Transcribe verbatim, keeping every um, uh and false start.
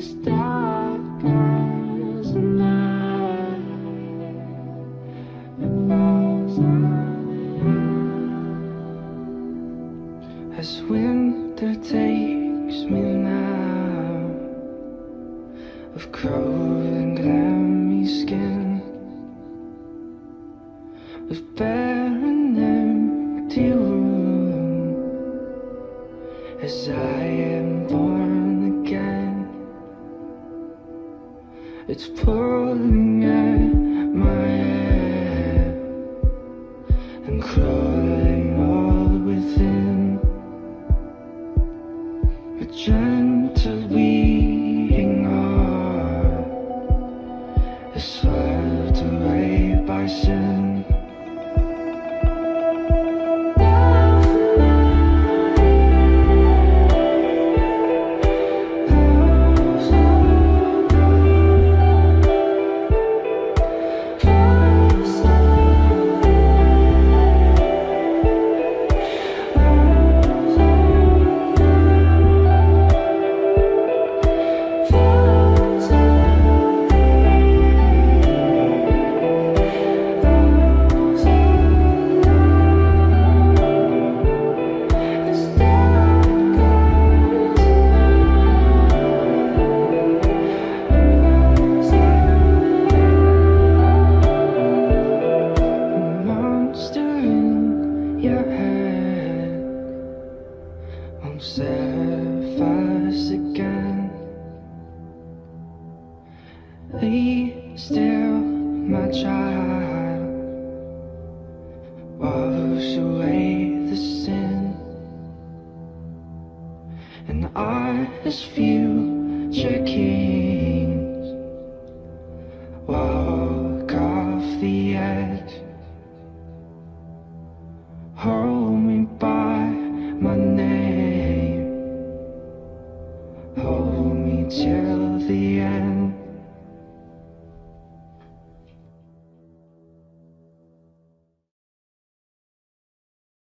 as dark as night. It falls as winter takes me now, of cold and clammy skin, of bare and empty room, as I am born again. It's pulling at my hair and crawling all within, a gentle beating heart is swept away by sin. Surface again. Be still, my child, wash away the sin, and I, as future kings, walk off the edge.